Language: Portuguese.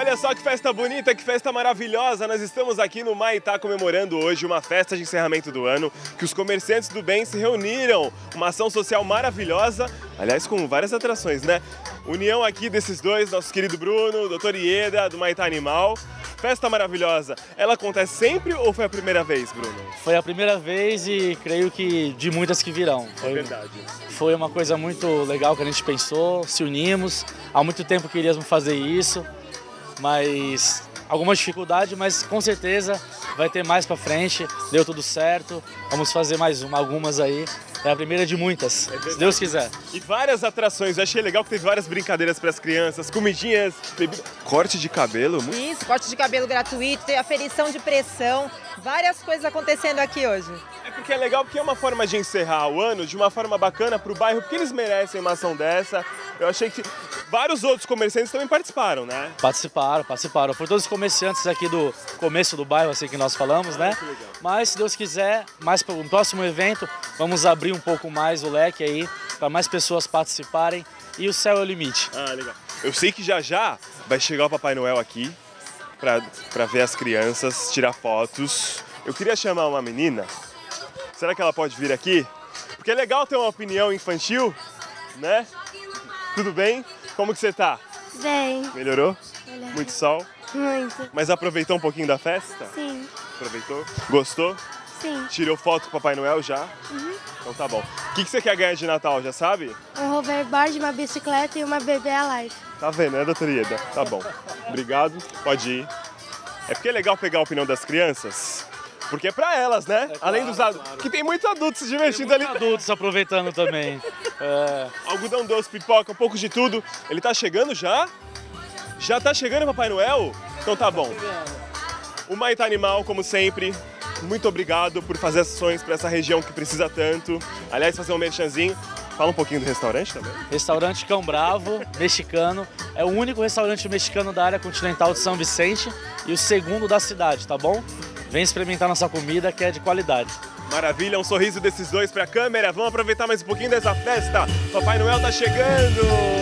Olha só que festa bonita, que festa maravilhosa. Nós estamos aqui no Maitá comemorando hoje uma festa de encerramento do ano, que os comerciantes do bem se reuniram. Uma ação social maravilhosa, aliás, com várias atrações, né? União aqui desses dois, nosso querido Bruno, o Dr. Ieda, do Maitá Animal. Festa maravilhosa. Ela acontece sempre ou foi a primeira vez, Bruno? Foi a primeira vez e creio que de muitas que virão. É verdade. Foi uma coisa muito legal que a gente pensou, se unimos. Há muito tempo queríamos fazer isso, mas alguma dificuldade, mas com certeza vai ter mais pra frente. Deu tudo certo, vamos fazer mais algumas aí. É a primeira de muitas, se Deus quiser. E várias atrações, eu achei legal que teve várias brincadeiras para as crianças, comidinhas, corte de cabelo. Isso, corte de cabelo gratuito, tem aferição de pressão, várias coisas acontecendo aqui hoje. É porque é legal, porque é uma forma de encerrar o ano de uma forma bacana para o bairro, porque eles merecem uma ação dessa. Eu achei que vários outros comerciantes também participaram, né? Participaram. Foram todos os comerciantes aqui do começo do bairro, assim que nós falamos, né? Mas, se Deus quiser, mais para o próximo evento, vamos abrir um pouco mais o leque aí, para mais pessoas participarem e o céu é o limite. Ah, legal. Eu sei que já vai chegar o Papai Noel aqui para ver as crianças, tirar fotos. Eu queria chamar uma menina. Será que ela pode vir aqui? Porque é legal ter uma opinião infantil, né? Tudo bem? Como que você tá? Bem. Melhorou? Muito sol? Muito. Mas aproveitou um pouquinho da festa? Sim. Aproveitou? Gostou? Sim. Tirou foto com o Papai Noel já? Uhum. Então tá bom. O que você quer ganhar de Natal, já sabe? Um hoverboard, uma bicicleta e uma bebê alive. Tá vendo, né, doutora Ieda? Tá bom. Obrigado, pode ir. É porque é legal pegar a opinião das crianças, porque é pra elas, né? Claro, além dos adultos. claro. Que tem muitos adultos se divertindo ali. Adultos aproveitando também. Algodão doce, pipoca, um pouco de tudo. Ele tá chegando já? Já tá chegando o Papai Noel? Então tá bom. O Maitá Animal, como sempre, muito obrigado por fazer ações para essa região que precisa tanto. Aliás, fazer um merchanzinho. Fala um pouquinho do restaurante também. Restaurante Cão Bravo, mexicano. É o único restaurante mexicano da área continental de São Vicente e o segundo da cidade, tá bom? Vem experimentar nossa comida que é de qualidade. Maravilha, um sorriso desses dois para a câmera. Vamos aproveitar mais um pouquinho dessa festa. Papai Noel tá chegando!